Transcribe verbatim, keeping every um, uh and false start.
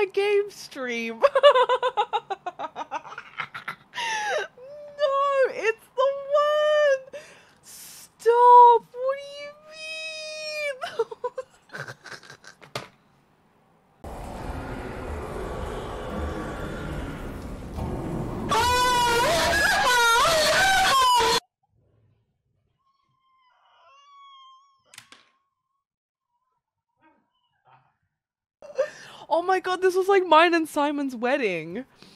my game stream. No, it's the one. Stop. What do you mean? Oh my god, this was like mine and Simon's wedding.